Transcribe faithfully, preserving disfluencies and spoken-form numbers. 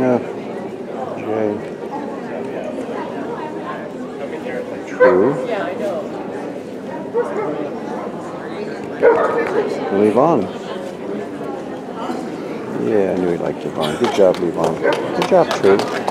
Yeah. J. True. Levon. Yeah, I knew he liked Levon. Good job, Levon. Good job, True.